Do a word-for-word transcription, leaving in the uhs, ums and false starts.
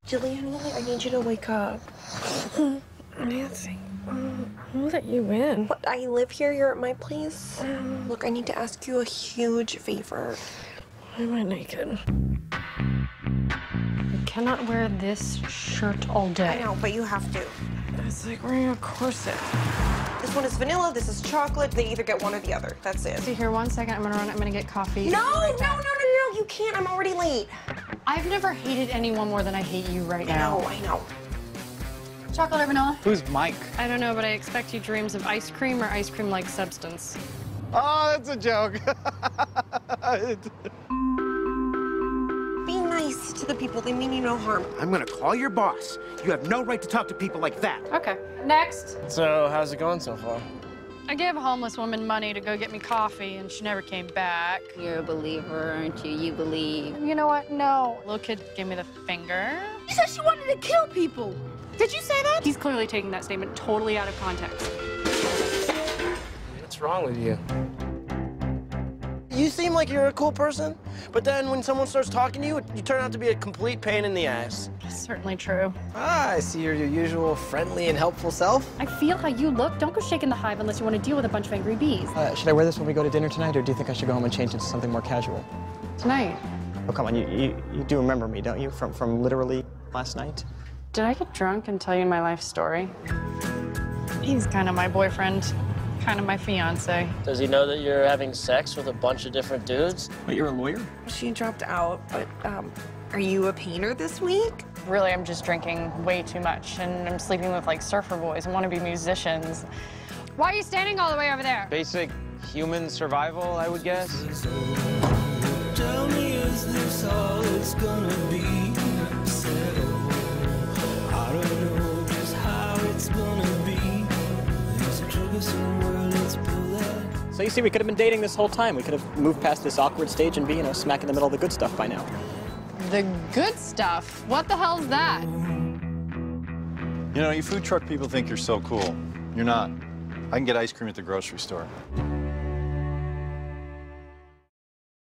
Jillian, really, I need you to wake up. Nancy, um, I'll let you in. What, I live here, you're at my place? Um, look, I need to ask you a huge favor. Why am I naked? You cannot wear this shirt all day. I know, but you have to. It's like wearing a corset. This one is vanilla, this is chocolate. They either get one or the other. That's it. See, here, one second. I'm gonna run. I'm gonna get coffee. No, no, no, no, no, no. You can't. I'm already late. I've never hated anyone more than I hate you right now. I know, I know. Chocolate or vanilla? Who's Mike? I don't know, but I expect he dreams of ice cream or ice cream-like substance. Oh, that's a joke. Be nice to the people. They mean you no harm. I'm gonna call your boss. You have no right to talk to people like that. Okay. Next. So, how's it going so far? I gave a homeless woman money to go get me coffee, and she never came back. You're a believer, aren't you? You believe. You know what? No. Little kid gave me the finger. She said she wanted to kill people. Did you say that? He's clearly taking that statement totally out of context. What's wrong with you? You seem like you're a cool person, but then when someone starts talking to you, you turn out to be a complete pain in the ass. That's certainly true. Ah, I see you're your usual friendly and helpful self. I feel how you look. Don't go shaking the hive unless you want to deal with a bunch of angry bees. Uh, should I wear this when we go to dinner tonight, or do you think I should go home and change into something more casual? Tonight. Oh, come on, you, you, you do remember me, don't you, from, from literally last night? Did I get drunk and tell you my life story? He's kind of my boyfriend, kind of my fiancé. Does he know that you're having sex with a bunch of different dudes? Wait, you're a lawyer? She dropped out, but, um, are you a painter this week? Really, I'm just drinking way too much, and I'm sleeping with, like, surfer boys and want to be musicians. Why are you standing all the way over there? Basic human survival, I would guess. Tell me, is this all it's gonna be? Said, oh, I don't know just how it's gonna be. There's a troublesome world, let's pull that. So you see, we could have been dating this whole time. We could have moved past this awkward stage and be, you know, smack in the middle of the good stuff by now. The good stuff? What the hell's that? You know, you food truck people think you're so cool. You're not. I can get ice cream at the grocery store.